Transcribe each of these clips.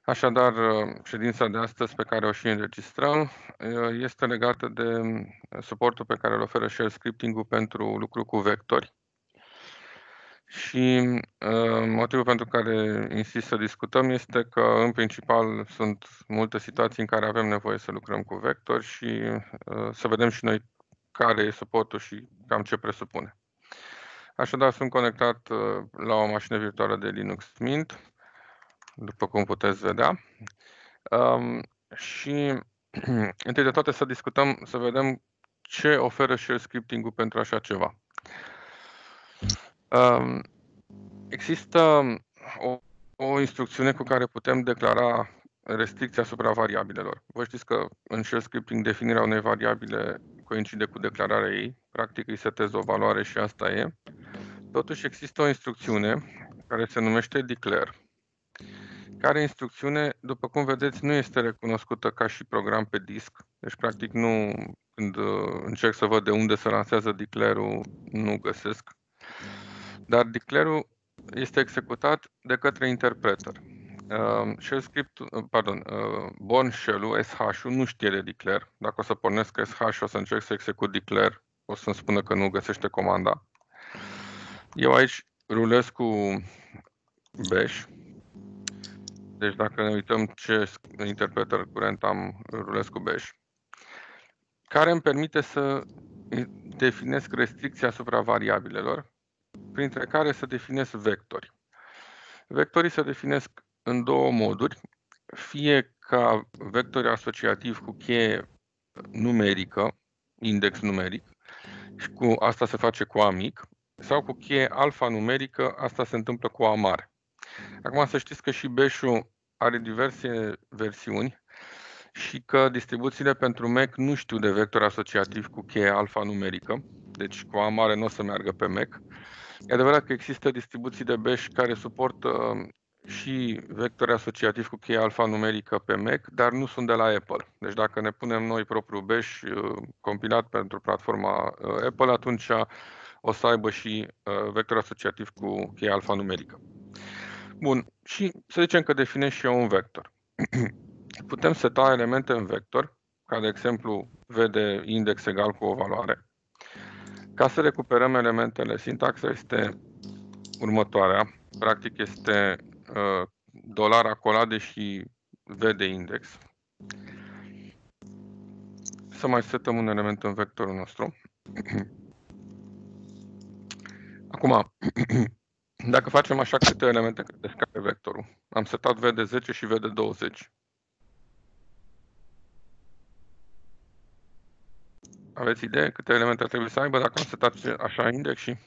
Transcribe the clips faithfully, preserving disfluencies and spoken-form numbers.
Așadar, ședința de astăzi pe care o și înregistrăm este legată de suportul pe care îl oferă Shell Scripting-ul pentru lucru cu vectori. Și uh, motivul pentru care insist să discutăm este că, în principal, sunt multe situații în care avem nevoie să lucrăm cu vectori și uh, să vedem și noi care e suportul și cam ce presupune. Așadar, sunt conectat uh, la o mașină virtuală de Linux Mint, după cum puteți vedea. Um, și întâi de toate să discutăm, să vedem ce oferă Shell Scripting-ul pentru așa ceva. Um, există o, o instrucțiune cu care putem declara restricția asupra variabilelor. Vă știți că în Shell Scripting definirea unei variabile coincide cu declararea ei, practic îi setez o valoare și asta e. Totuși există o instrucțiune care se numește declare, care instrucțiune, după cum vedeți, nu este recunoscută ca și program pe disc. Deci, practic, nu, când încerc să văd de unde se lansează declare-ul, nu găsesc. Dar declare-ul este executat de către interpreter. Uh, shell script, pardon, uh, Born Shell-ul, S H-ul, nu știe de declare. Dacă o să pornesc S H și o să încerc să execut declare, o să-mi spună că nu găsește comanda. Eu aici rulez cu bash. Deci dacă ne uităm ce interpreter curent am, rulez cu bash, care îmi permite să definesc restricția asupra variabilelor, printre care să definesc vectori. Vectorii se definesc în două moduri, fie ca vectori asociativ cu cheie numerică, index numeric, și cu asta se face cu A mic, sau cu cheie alfanumerică, asta se întâmplă cu A mare. Acum să știți că și bash-ul are diverse versiuni și că distribuțiile pentru Mac nu știu de vector asociativ cu cheie alfanumerică, deci cu A mare nu o să meargă pe Mac. E adevărat că există distribuții de bash care suportă și vectori asociativ cu cheie alfanumerică pe Mac, dar nu sunt de la Apple. Deci dacă ne punem noi propriul bash compilat pentru platforma Apple, atunci o să aibă și vector asociativ cu cheie alfanumerică. Bun, și să zicem că definesc și eu un vector. Putem seta elemente în vector, ca de exemplu v de index egal cu o valoare. Ca să recuperăm elementele, sintaxa este următoarea. Practic este uh, dolar acolade și v de index. Să mai setăm un element în vectorul nostru. Acum, dacă facem așa, câte elemente credeți că are vectorul? Am setat v de zece și v de douăzeci. Aveți idee câte elemente ar trebui să aibă dacă am setat așa index și...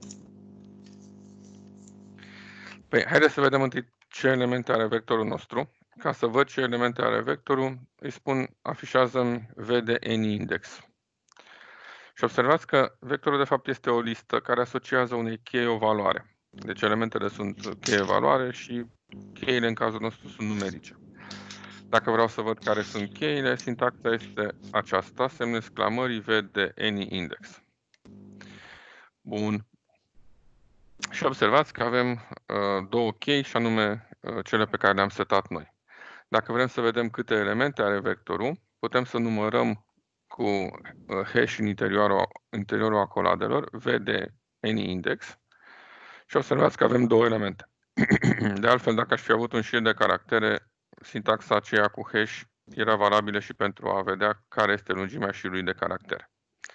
Păi, haideți să vedem întâi ce elemente are vectorul nostru. Ca să văd ce elemente are vectorul, îi spun afișează-mi v de any index. Și observați că vectorul de fapt este o listă care asociază unei cheie o valoare. Deci elementele sunt cheie valoare și cheile în cazul nostru sunt numerice. Dacă vreau să văd care sunt cheile, sintaxa este aceasta, semne exclamării v de any index. Bun. Și observați că avem uh, două chei, și anume uh, cele pe care le-am setat noi. Dacă vrem să vedem câte elemente are vectorul, putem să numărăm cu uh, hash în interiorul, interiorul acoladelor v de any index și observați că avem două elemente. De altfel, dacă aș fi avut un șir de caractere, sintaxa aceea cu hash era valabilă și pentru a vedea care este lungimea șirului de caractere.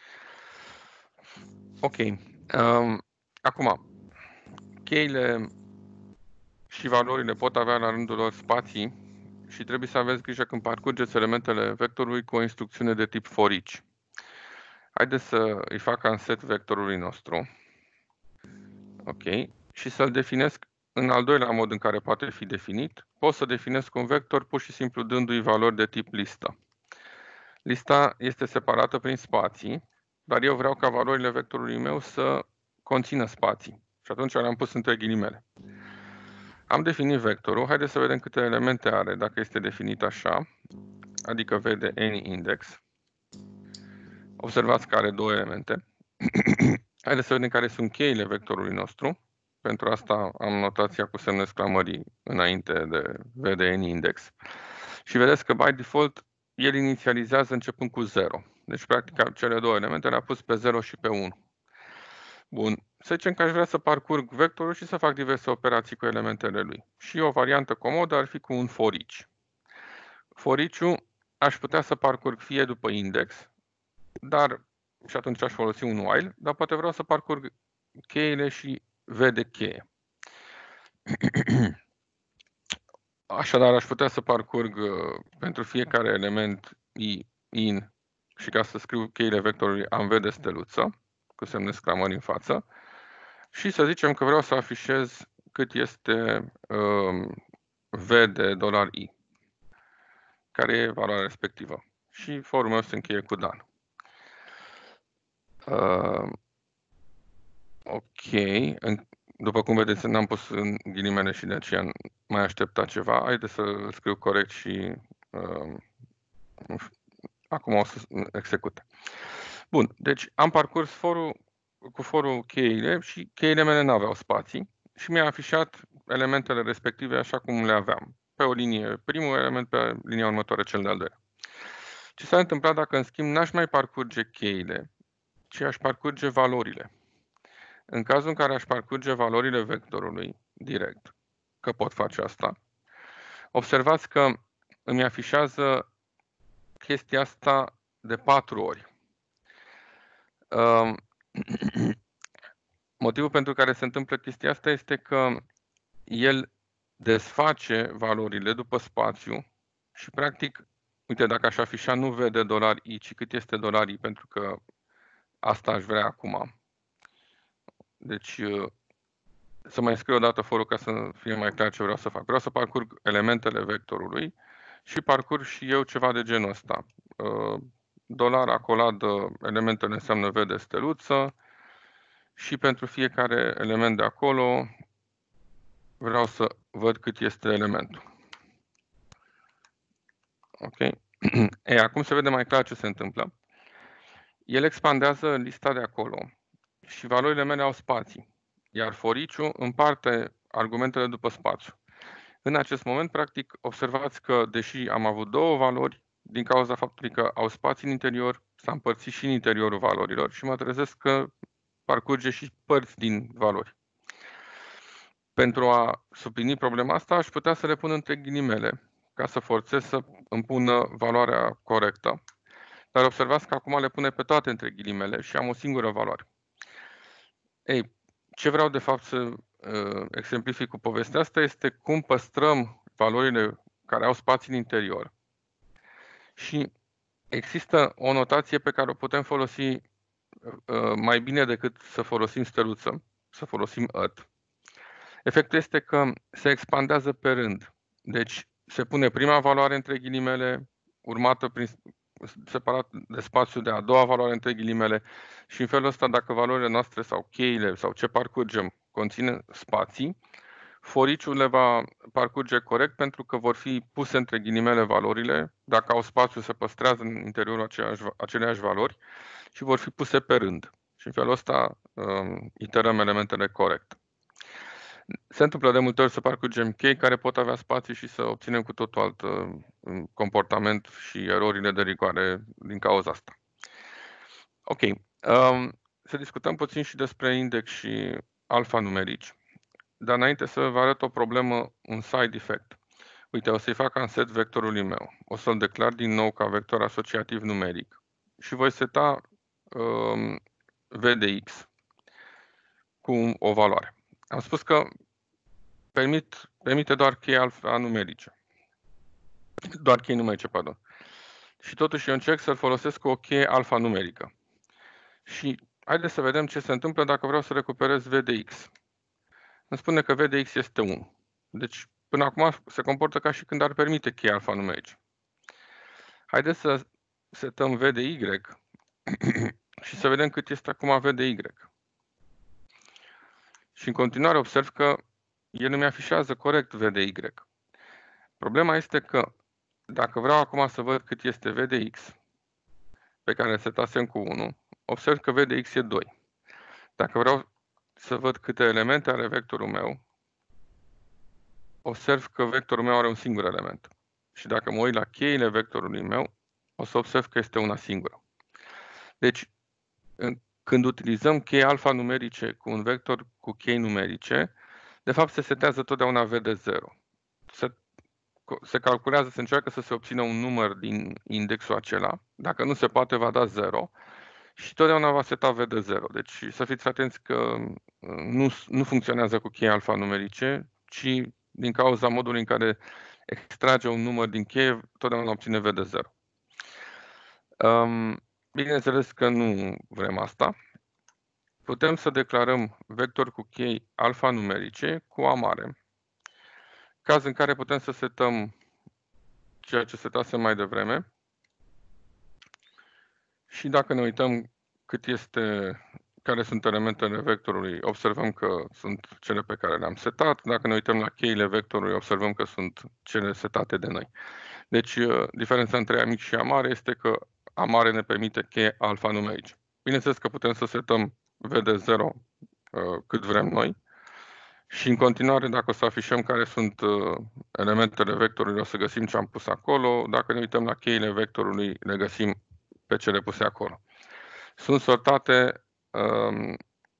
Ok. Um, acum, cheile și valorile pot avea la rândul lor spații și trebuie să aveți grijă când parcurgeți elementele vectorului cu o instrucțiune de tip for each. Haideți să îi fac unset vectorului nostru. Ok. Și să-l definesc în al doilea mod în care poate fi definit. Pot să definesc un vector pur și simplu dându-i valori de tip listă. Lista este separată prin spații, dar eu vreau ca valorile vectorului meu să conțină spații. Și atunci le-am pus între ghilimele. Am definit vectorul. Haideți să vedem câte elemente are dacă este definit așa, adică v de any index. Observați că are două elemente. Haideți să vedem care sunt cheile vectorului nostru. Pentru asta am notația cu semne exclamării înainte de V de any index. Și vedeți că by default el inițializează începând cu zero. Deci practic cele două elemente le-a pus pe zero și pe unu. Bun. Să zicem că aș vrea să parcurg vectorul și să fac diverse operații cu elementele lui. Și o variantă comodă ar fi cu un for each. For each-ul aș putea să parcurg fie după index, dar și atunci aș folosi un while, dar poate vreau să parcurg cheile și V de cheie. Așadar, aș putea să parcurg uh, pentru fiecare element i in și ca să scriu cheile vectorului am V de steluță, cu semne exclamări în față, și să zicem că vreau să afișez cât este um, V de dolar i, care e valoarea respectivă. Și forul meu se încheie cu done. Uh, ok. După cum vedeți, n-am pus în ghilimele și de aceea mai aștepta ceva. Haideți să îl scriu corect și uh, acum o să execute. Bun, deci am parcurs forul, cu forul cheile și cheile mele n-aveau spații și mi-a afișat elementele respective așa cum le aveam. Pe o linie primul element, pe linia următoare cel de-al doilea. Ce s-a întâmplat dacă, în schimb, n-aș mai parcurge cheile, ci aș parcurge valorile? În cazul în care aș parcurge valorile vectorului direct, că pot face asta, observați că îmi afișează chestia asta de patru ori. Motivul pentru care se întâmplă chestia asta este că el desface valorile după spațiu și, practic, uite, dacă aș afișa nu V de dolar i, ci cât este dolar i, pentru că asta aș vrea acum. Deci, să mai scriu o dată forul ca să fie mai clar ce vreau să fac. Vreau să parcurg elementele vectorului și parcurg și eu ceva de genul ăsta. Dolar acoladă, elementele înseamnă V de steluță și pentru fiecare element de acolo vreau să văd cât este elementul. Ok? E, acum se vede mai clar ce se întâmplă. El expandează lista de acolo și valorile mele au spații, iar for each-ul împarte argumentele după spațiu. În acest moment, practic, observați că, deși am avut două valori, din cauza faptului că au spații în interior, s-a împărțit și în interiorul valorilor și mă trezesc că parcurge și părți din valori. Pentru a suplini problema asta, aș putea să le pun între ghilimele, ca să forțez să îmi pună valoarea corectă. Dar observați că acum le pune pe toate între ghilimele și am o singură valoare. Ei, ce vreau de fapt să uh, exemplific cu povestea asta este cum păstrăm valorile care au spații în interior. Și există o notație pe care o putem folosi uh, mai bine decât să folosim steluță, să folosim at. Efectul este că se expandează pe rând. Deci se pune prima valoare între ghilimele, urmată prin separat de spațiu de a doua valoare între ghilimele și în felul ăsta, dacă valorile noastre sau cheile sau ce parcurgem conține spații, for each-ul le va parcurge corect pentru că vor fi puse între ghilimele valorile, dacă au spațiu se păstrează în interiorul aceleași, aceleași valori și vor fi puse pe rând. Și în felul ăsta um, iterăm elementele corect. Se întâmplă de multe ori să parcurgem chei care pot avea spații și să obținem cu totul alt uh, comportament și erorile de rigoare din cauza asta. Ok. Um, să discutăm puțin și despre index și alfanumerici. Dar înainte să vă arăt o problemă, un side effect. Uite, o să-i fac unset vectorului meu. O să-l declar din nou ca vector asociativ numeric și voi seta um, V de X cu o valoare. Am spus că permit, permite doar chei alfanumerice. Doar chei numerice, pardon. Și totuși eu încerc să-l folosesc cu o cheie alfanumerică. Și haideți să vedem ce se întâmplă dacă vreau să recuperez V de X. Îmi spune că V de X este unu. Deci, până acum se comportă ca și când ar permite cheie alfanumerice. Haideți să setăm V de Y și să vedem cât este acum V de Y. Și în continuare observ că el îmi afișează corect V de Y. Problema este că dacă vreau acum să văd cât este V de X, pe care îl setasem cu unu, observ că V de X e doi. Dacă vreau să văd câte elemente are vectorul meu, observ că vectorul meu are un singur element. Și dacă mă uit la cheile vectorului meu, o să observ că este una singură. Deci, când utilizăm chei alfanumerice cu un vector cu chei numerice, de fapt se setează totdeauna v de zero. Se, se calculează, se încearcă să se obțină un număr din indexul acela. Dacă nu se poate, va da zero. Și totdeauna va seta v de zero. Deci să fiți atenți că nu, nu funcționează cu chei alfanumerice, ci din cauza modului în care extrage un număr din cheie, totdeauna obține v de zero. Um, bineînțeles că nu vrem asta. Putem să declarăm vector cu chei alfanumerice cu A mare. Caz în care putem să setăm ceea ce setasem mai devreme. Și dacă ne uităm cât este, care sunt elementele vectorului, observăm că sunt cele pe care le-am setat. Dacă ne uităm la cheile vectorului, observăm că sunt cele setate de noi. Deci, diferența între A mic și A mare este că A mare ne permite cheie alfanumerice. Bineînțeles că putem să setăm v de zero cât vrem noi. Și în continuare, dacă o să afișăm care sunt elementele vectorului, o să găsim ce am pus acolo. Dacă ne uităm la cheile vectorului, le găsim pe cele puse acolo. Sunt sortate um,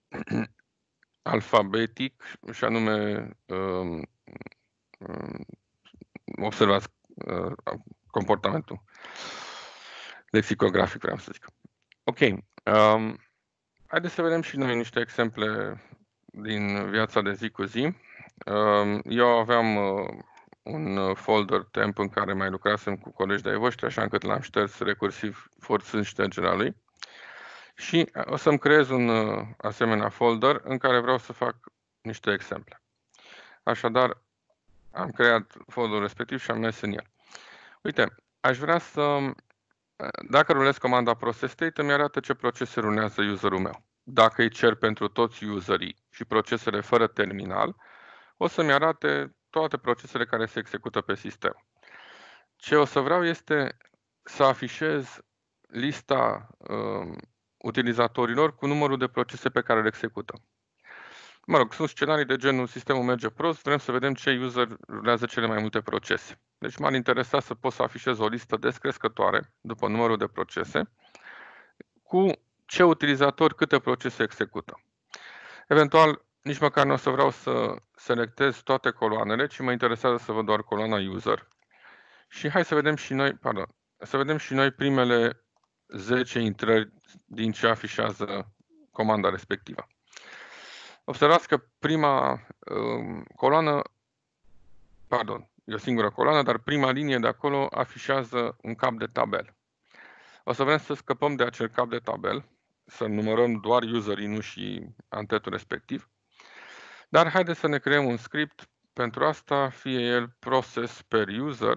alfabetic și anume um, um, observați uh, comportamentul lexicografic, vreau să zic. Ok. Um, haideți să vedem și noi niște exemple din viața de zi cu zi. Um, eu aveam uh, un folder temp în care mai lucrasem cu colegi de-ai voștri, așa încât l-am șters recursiv forțând ștergerea lui. Și o să-mi creez un uh, asemenea folder în care vreau să fac niște exemple. Așadar, am creat folderul respectiv și am mers în el. Uite, aș vrea să, dacă rulez comanda process state, îmi arată ce procese rulează userul meu. Dacă îi cer pentru toți userii și procesele fără terminal, o să-mi arate toate procesele care se execută pe sistem. Ce o să vreau este să afișez lista um, utilizatorilor cu numărul de procese pe care le execută. Mă rog, sunt scenarii de genul sistemul merge prost, vrem să vedem ce user rulează cele mai multe procese. Deci m-ar interesa să pot să afișez o listă descrescătoare după numărul de procese cu ce utilizator câte procese execută. Eventual, nici măcar nu o să vreau să selectez toate coloanele, ci mă interesează să văd doar coloana user. Și hai să vedem și noi, pardon, să vedem și noi primele zece intrări din ce afișează comanda respectivă. Observați că prima um, coloană, pardon, e o singură coloană, dar prima linie de acolo afișează un cap de tabel. O să vrem să scăpăm de acel cap de tabel, să numărăm doar userii, nu și antetul respectiv. Dar haideți să ne creăm un script pentru asta, fie el process per user,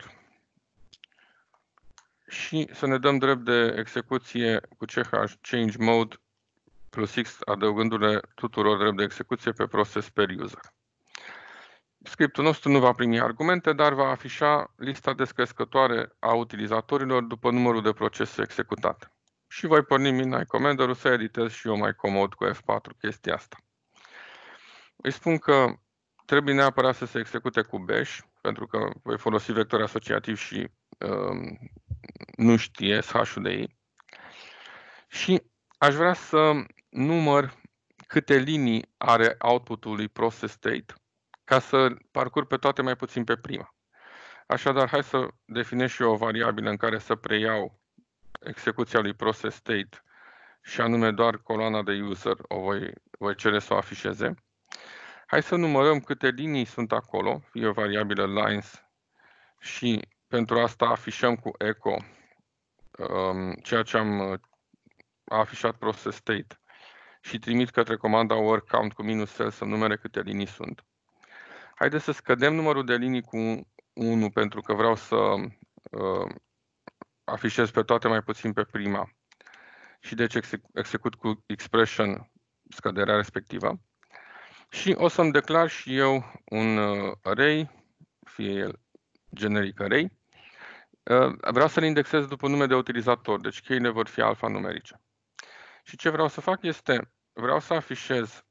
și să ne dăm drept de execuție cu ch change mode plus X, adăugându-le tuturor drept de execuție pe process per user. Scriptul nostru nu va primi argumente, dar va afișa lista descrescătoare a utilizatorilor după numărul de procese executate. Și voi porni Midnight Commander-ul să editez și eu mai comod cu F patru chestia asta. Îi spun că trebuie neapărat să se execute cu bash, pentru că voi folosi vector asociativ și um, nu știe S H-ul de ei. Și aș vrea să număr câte linii are output-ul lui process state, ca să parcurg pe toate mai puțin pe prima. Așadar, hai să definez și eu o variabilă în care să preiau execuția lui process state și anume doar coloana de user o voi, voi cere să o afișeze. Hai să numărăm câte linii sunt acolo, fie o variabilă lines și pentru asta afișăm cu echo um, ceea ce am afișat process state și trimit către comanda work count cu minus cell să numere câte linii sunt. Haideți să scădem numărul de linii cu unu pentru că vreau să uh, afișez pe toate mai puțin pe prima și deci execut cu expression scăderea respectivă. Și o să-mi declar și eu un uh, array, fie el generic array. Uh, vreau să-l indexez după nume de utilizator, deci cheile vor fi alfanumerice. Și ce vreau să fac este, vreau să afișez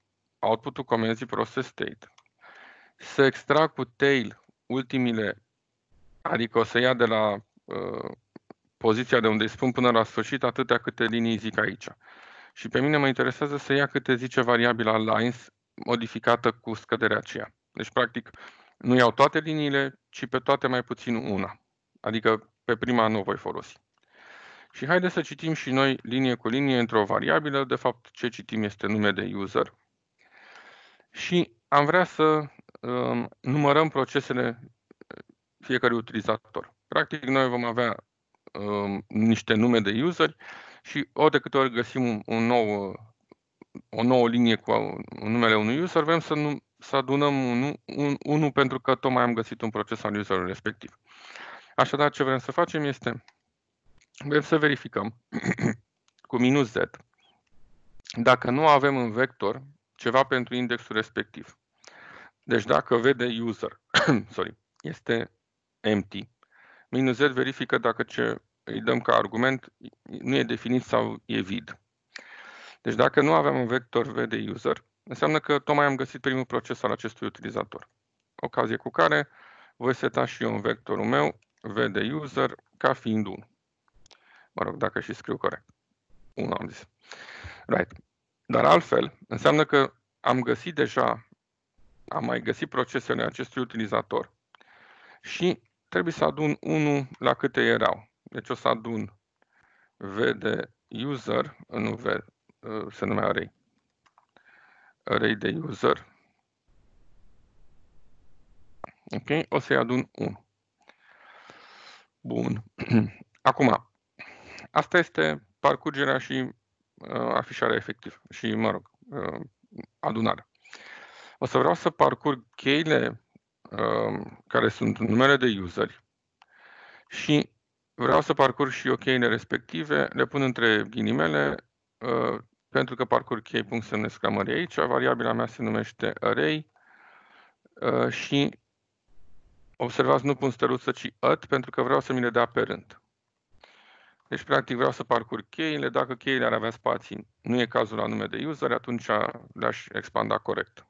output-ul comenzii process state, să extrag cu tail ultimile, adică o să ia de la uh, poziția de unde îi spun până la sfârșit atâtea câte linii zic aici. Și pe mine mă interesează să ia câte zice variabila lines modificată cu scăderea aceea. Deci, practic, nu iau toate liniile, ci pe toate mai puțin una. Adică pe prima nu o voi folosi. Și haideți să citim și noi linie cu linie într-o variabilă. De fapt, ce citim este nume de user. Și am vrea să um, numărăm procesele fiecărui utilizator. Practic, noi vom avea um, niște nume de user și ori de câte ori găsim un, un nou, o nouă linie cu numele unui user, vrem să, nu, să adunăm unul un, un, pentru că tocmai am găsit un proces al userului respectiv. Așadar, ce vrem să facem este, vrem să verificăm cu minus z dacă nu avem în vector ceva pentru indexul respectiv. Deci dacă v de user sorry, este empty, minus z verifică dacă ce îi dăm ca argument nu e definit sau e vid. Deci dacă nu avem un vector v de user, înseamnă că tocmai am găsit primul proces al acestui utilizator. Ocazie cu care voi seta și eu în vectorul meu v de user ca fiind unu. Mă rog, dacă și scriu corect. unu am zis. Right. Dar altfel, înseamnă că am găsit deja, am mai găsit procesele acestui utilizator și trebuie să adun unu la câte erau. Deci o să adun v de user, nu v, se numea array, array de user. Ok? O să-i adun unu. Bun. Acum, asta este parcurgerea și uh, afișarea efectiv și, mă rog, uh, adunarea. O să vreau să parcurg cheile uh, care sunt numele de useri și vreau să parcurg și eu cheile respective, le pun între ghilimele, uh, pentru că parcurg chei punct semn exclamării aici, variabila mea se numește array uh, și observați, nu pun steluță, ci at, pentru că vreau să mi le dea pe rând. Deci, practic, vreau să parcurg cheile. Dacă cheile ar avea spații, nu e cazul la nume de user, atunci le-aș expanda corect.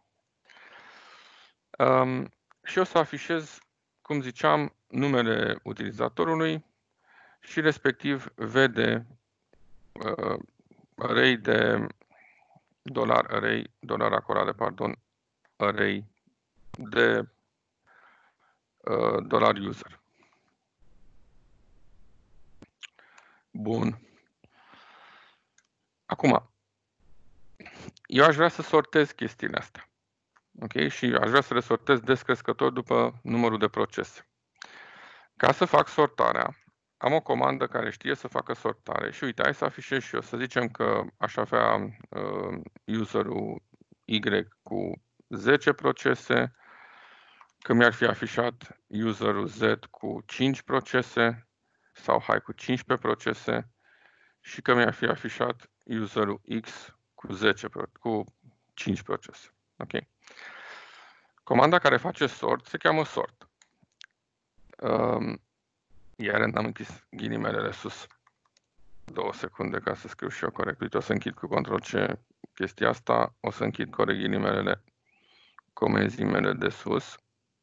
Um, și o să afișez, cum ziceam, numele utilizatorului și respectiv v de uh, array de dolar array, dolar acorade, pardon, array de uh, dolar user. Bun. Acum, eu aș vrea să sortez chestiile astea. Ok? Și aș vrea să le sortez descrescător după numărul de procese. Ca să fac sortarea, am o comandă care știe să facă sortare și uite, hai să afișez și eu. Să zicem că aș avea uh, userul Y cu zece procese, că mi-ar fi afișat userul Z cu cinci procese sau hai cu cincisprezece procese și că mi-ar fi afișat userul X cu, zece, cu cinci procese. Ok? Comanda care face sort se cheamă sort. Um, iar am închis ghilimelele sus. Două secunde ca să scriu și eu corect. Uite, o să închid cu control C chestia asta. O să închid corect ghilimelele comenzii mele de sus.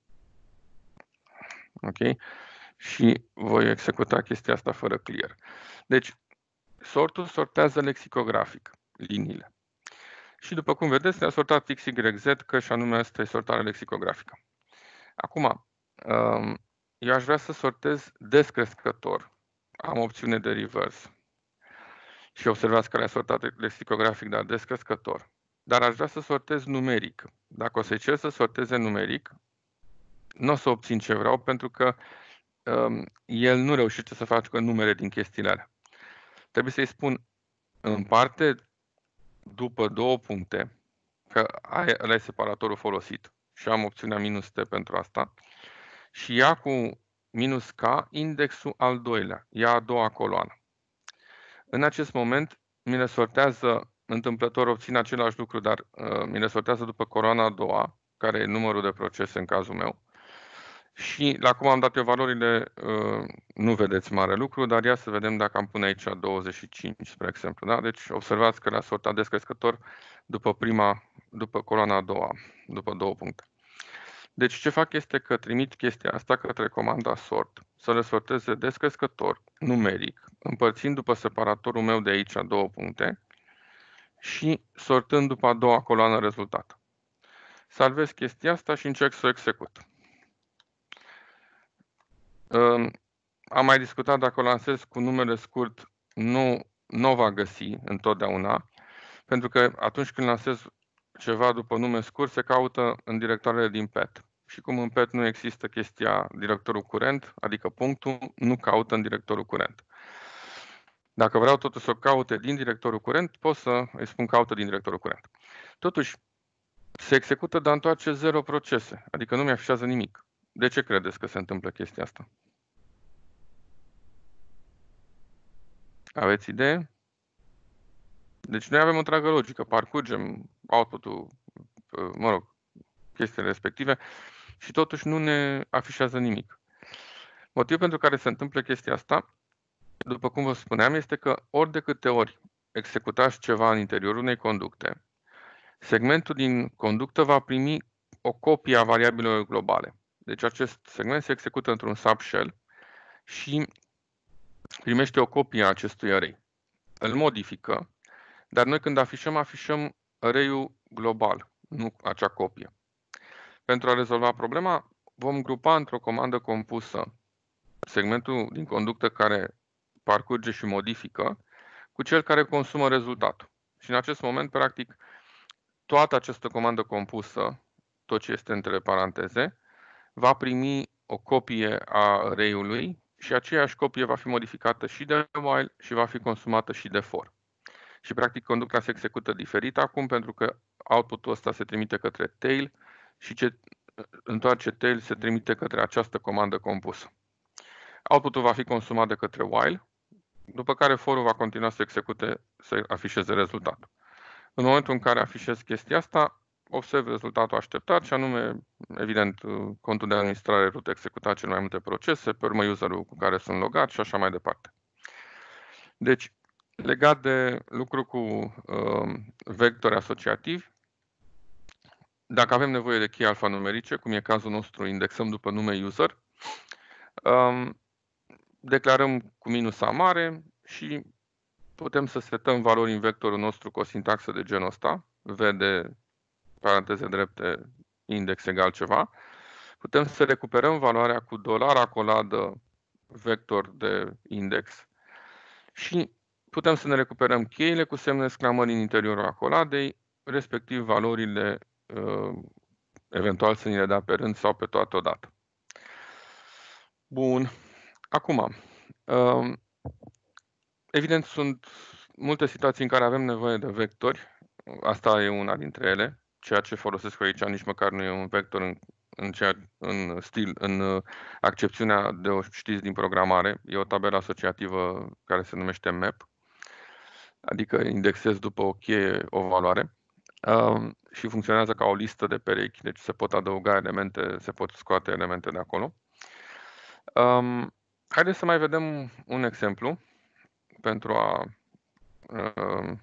Ok? Și voi executa chestia asta fără clear. Deci, sortul sortează lexicografic liniile. Și după cum vedeți, le-a sortat X Y Z, că și anume asta e sortarea lexicografică. Acum, eu aș vrea să sortez descrescător. Am opțiune de reverse. Și observați că le-a sortat lexicografic, dar descrescător. Dar aș vrea să sortez numeric. Dacă o să-i cer să sorteze numeric, nu o să obțin ce vreau, pentru că um, el nu reușește să facă numere din chestiile alea. Trebuie să-i spun în parte, după două puncte, că ăla e separatorul folosit și am opțiunea minus T pentru asta, și ia cu minus K indexul al doilea, ia a doua coloană. În acest moment mi le sortează, întâmplător obțin același lucru, dar uh, mi le sortează după coloana a doua, care e numărul de procese în cazul meu, Și la cum am dat eu valorile, nu vedeți mare lucru, dar ia să vedem dacă am pune aici douăzeci și cinci, spre exemplu. Da? Deci observați că le-a sortat descrescător după prima, după coloana a doua, după două puncte. Deci ce fac este că trimit chestia asta către comanda sort, să le sorteze descrescător, numeric, împărțind după separatorul meu de aici două puncte și sortând după a doua coloană rezultat. Salvez chestia asta și încerc să o execut. Am mai discutat, dacă o lansez cu numele scurt, nu, nu o va găsi întotdeauna, pentru că atunci când lansez ceva după nume scurt, se caută în directoarele din pet. Și cum în pet nu există chestia directorul curent, adică punctul, nu caută în directorul curent. Dacă vreau totuși să o caute din directorul curent, pot să îi spun caută din directorul curent. Totuși, se execută, dar întoarce zero procese, adică nu mi-afișează nimic. De ce credeți că se întâmplă chestia asta? Aveți idee? Deci noi avem o întreagă logică, parcurgem output-ul, mă rog, chestiile respective și totuși nu ne afișează nimic. Motivul pentru care se întâmplă chestia asta, după cum vă spuneam, este că ori de câte ori executați ceva în interiorul unei conducte, segmentul din conductă va primi o copie a variabilelor globale. Deci acest segment se execută într-un subshell și primește o copie a acestui array. Îl modifică, dar noi când afișăm, afișăm array-ul global, nu acea copie. Pentru a rezolva problema, vom grupa într-o comandă compusă segmentul din conductă care parcurge și modifică cu cel care consumă rezultatul. Și în acest moment, practic, toată această comandă compusă, tot ce este între paranteze, va primi o copie a array-ului și aceeași copie va fi modificată și de while și va fi consumată și de for. Și practic conducta se execută diferit acum pentru că output-ul ăsta se trimite către tail și ce întoarce tail se trimite către această comandă compusă. Output-ul va fi consumat de către while, după care for-ul va continua să execute, să afișeze rezultatul. În momentul în care afișez chestia asta, observ rezultatul așteptat și anume, evident, contul de administrare root executat cel mai multe procese, pe urmă userul cu care sunt logat și așa mai departe. Deci, legat de lucru cu uh, vectori asociativi, dacă avem nevoie de chei alfanumerice, cum e cazul nostru, indexăm după nume user, um, declarăm cu minus A mare și putem să setăm valori în vectorul nostru cu o sintaxă de genul ăsta, v de paranteze drepte, index egal ceva. Putem să recuperăm valoarea cu dolar acoladă vector de index și putem să ne recuperăm cheile cu semne exclamări în interiorul acoladei, respectiv valorile uh, eventual să ni le dea pe rând sau pe toate odată. Bun. Acum, uh, evident sunt multe situații în care avem nevoie de vectori. Asta e una dintre ele. Ceea ce folosesc eu aici nici măcar nu e un vector în, în, cea, în stil, în uh, accepțiunea de o știți din programare. E o tabelă asociativă care se numește map. Adică indexez după o cheie o valoare um, și funcționează ca o listă de perechi, deci se pot adăuga elemente, se pot scoate elemente de acolo. Um, haideți să mai vedem un exemplu pentru a um,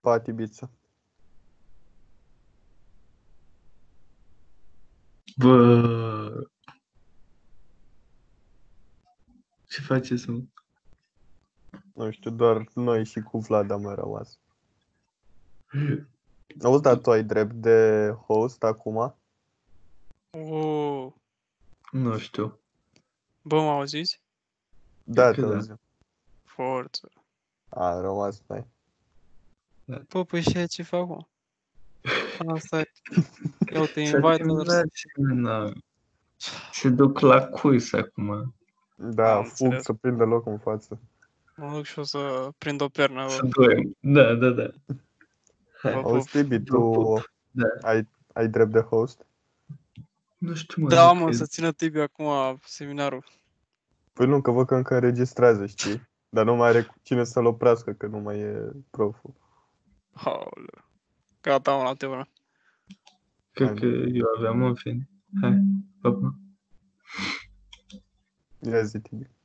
spat Ibiza. Bă... Ce faceți, mă? Nu știu, doar noi și cu Vlad am mai rămas. Auzi, dar tu ai drept de host acum? Oh. Nu știu. Bă, mă auziți? Da, că te da. auzim. Forță. A, rămas mai. Bă, păi și aia ce fac, mă? Asta e. Iau te S-a invite terminat others. și mâna. Se duc la cuis acum. Da, Am fug înțeles. să prindă loc în față. Mă duc și o să prind o pernă, Să bă. doim. Da, da, da. Hai. Vă Auzi, pup. Tibi, Vă tu pup. Da. ai, ai drept de host? Nu știu, mă, Da, nu mă, cred. să țină Tibi acum seminarul. Păi nu, că văd că încă înregistrează, știi? Dar nu mai are cine să-l oprească, că nu mai e proful. Aoleu. Gata, mă, la te mână. Cred Hai, că bă. eu aveam în fin. Hai, pa, pa. Ia zi, Tibi.